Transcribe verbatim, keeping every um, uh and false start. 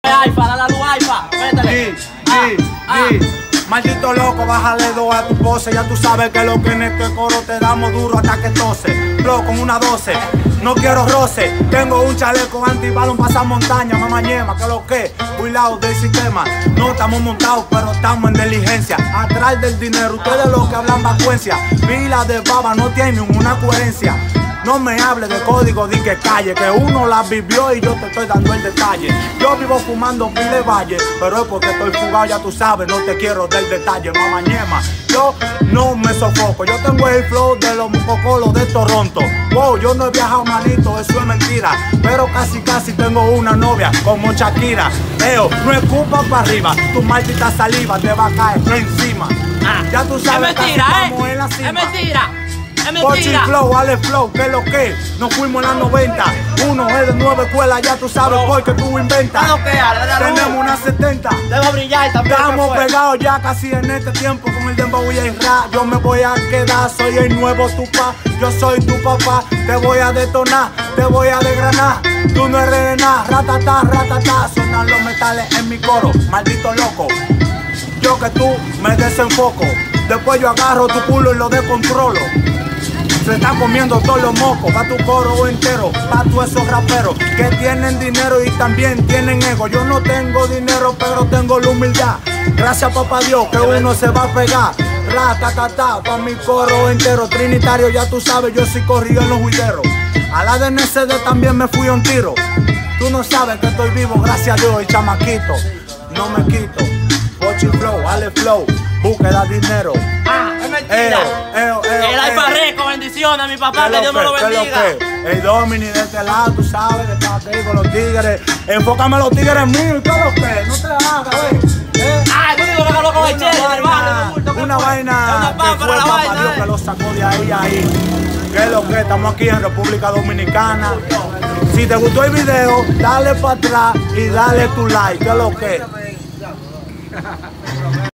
Aifa, dale a luz, Aifa. Métele. G, Ah, G, ah. G. Maldito loco, bájale dos a tu pose. Ya tú sabes que lo que en este coro te damos duro hasta que tose. Flow con una doce, no quiero roce. Tengo un chaleco antibalón, pasa montaña, mamá ñema, que lo que, cuidado del sistema. No estamos montados, pero estamos en diligencia. Atrás del dinero, ustedes los que hablan vacuencia. Pila de baba, no tienen una coherencia. No me hables de código, di que calle, que uno la vivió y yo te estoy dando el detalle. Yo vivo fumando pil de valle, pero es porque estoy fugado, ya tú sabes, no te quiero del detalle, mamá ñema. Yo no me sofoco, yo tengo el flow de los mococolos de Toronto. Wow, yo no he viajado, manito, eso es mentira, pero casi casi tengo una novia como Shakira. Eo, no escupas para arriba, tu maldita saliva te va a caer encima. Ah, Ya tú sabes, es mentira, casi ¿eh? estamos en la cima. Es mentira. Es Pochi mentira. Flow, Ale Flow, ¿qué es lo que? Nos fuimos en las noventa. Uno es de nueva escuela, ya tú sabes porque tú inventas. Dale, que, dale, dale, Tenemos dale. una setenta. Debo brillar también. Estamos ¿qué fue? pegados ya casi en este tiempo con el dembow y el rap. Yo me voy a quedar, soy el nuevo Tupac. Yo soy tu papá, te voy a detonar, te voy a desgranar. Tú no eres de nada, ratata, ratata. Sonan los metales en mi coro, maldito loco. Yo que tú me desenfoco. Después yo agarro tu culo y lo descontrolo. Se están comiendo todos los mocos, pa' tu coro entero, pa' tu esos raperos que tienen dinero y también tienen ego. Yo no tengo dinero, pero tengo la humildad. Gracias papá Dios que uno se va a pegar. Rata, ta, ta, pa' mi coro entero. Trinitario, ya tú sabes, yo sí corrí en los juilleros. A la D N C D también me fui a un tiro. Tú no sabes que estoy vivo, gracias a Dios, y chamaquito, no me quito. Pochi Flow, Ale Flow, búsqueda dinero. Ah, es mentira. Eo, eo, eo, El Aifa eo. Reco, bendiciones a mi papá, ¿Qué que Dios me lo que? ¿Qué bendiga. que? El Domini de este lado, tú sabes, que está aquí con los tigres. Enfócame a los tigres míos, ¿qué es lo que? No te hagas, güey. ¿Eh? Ah, tú digo que lo con el Una chile, vaina, hermano. una vaina que fue la papá vaina, Dios eh. que lo sacó de ahí a ahí. ¿Qué es lo que? Estamos aquí en República Dominicana. Si te gustó el video, dale para atrás y dale tu like. ¿Qué es lo que?